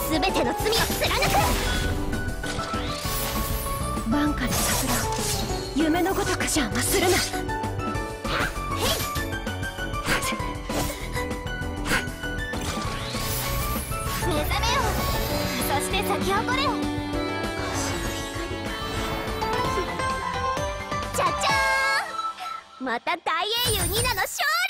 全ての罪を貫く。 晩夏の桜を夢のごとく邪魔するな。 目覚めよ、そして咲き誇れ。じゃじゃーん、また大英雄ニナの勝利。